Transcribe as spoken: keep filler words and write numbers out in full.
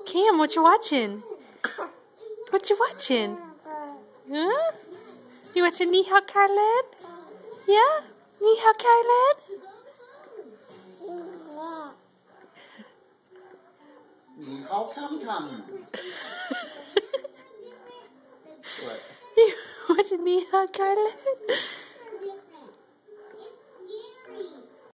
Cam, what you watching? What you watching? Huh? You watching Ni Hao Khaled? Yeah? Ni Hao Khaled? Ni Hao Come Come. What? You watching Ni Hao Khaled?